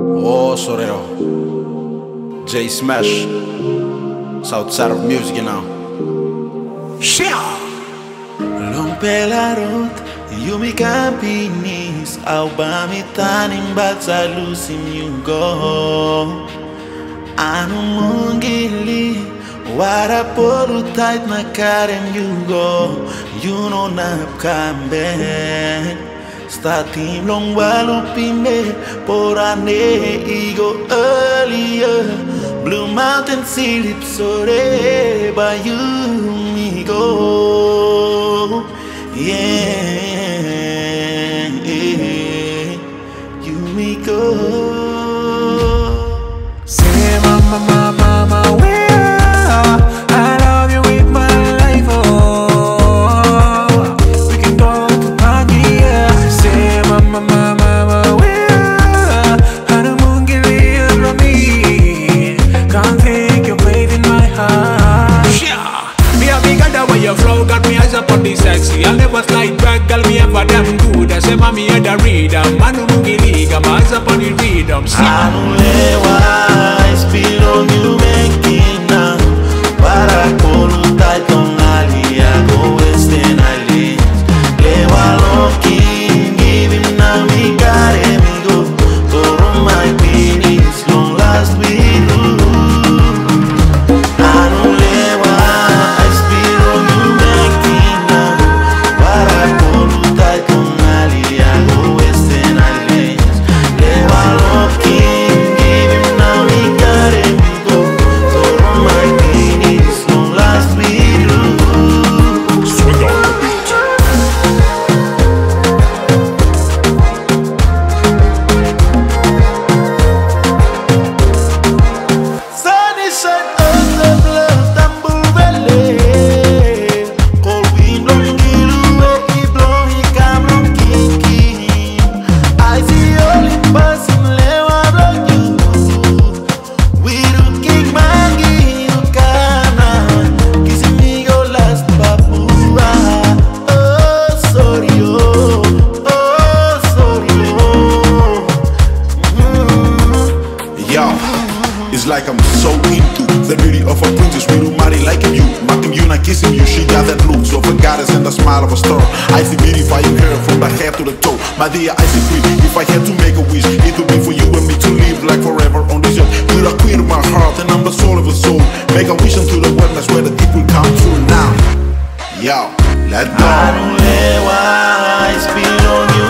Oh, Sorero, J Smash, South side of music, you know. Rompe la ruta, you me campinis, au bamitan in balsa lusim you go. Anu mungili, wara polu tight na karen you go. You know nap kambe. Starting long while pinde, por ane ego earlier. Blue Mountain Silip sore by you me go. Yeah, you me go. Say mama, mama, mama, where I love you with my life, oh. We can go to PNG, yeah. Say mama, mama, mama, where Hanumungili love me. Can't take your place in my heart. Me a big girl the way you flow, got me eyes up on the sexy. I'll never slide back, girl, me ever damn good. I say mommy had a rhythm, Hanumungili, got my eyes up on the rhythm. Anu Lewa, inspiro you making now. Para colutar con alia, go western islands. Lewa looking, give him now me got him go. Toro my penis, long last we do. Anu Lewa, inspiro you making now. Para colutar con alia, go western islands. Lewa looking, give him now me got him go. Toro my penis, long last we do. Swing on the beat. Sunny side of the blood, tambuvele. Cold wind blowing away, he blow, he come from Kiki. I see only person Lewa blow you. We do king mangi, you kana. Kissing me your last papua. Oh, sorry, oh, sorry, Yo, it's like I'm so into the beauty of a princess. We do marry like you, mocking you, not kissing you. She got that looks of a goddess and the smile of a star. I see beautifying her from the head to the toe. My dear, I see queen. If I had to make a wish, it would be for you and me to live like forever on this earth. You're the queen of my heart and I'm the soul of a soul. Make a wish unto the world, that's where the deep will come true now. Yo, let's go. Anu Lewa, inspiro you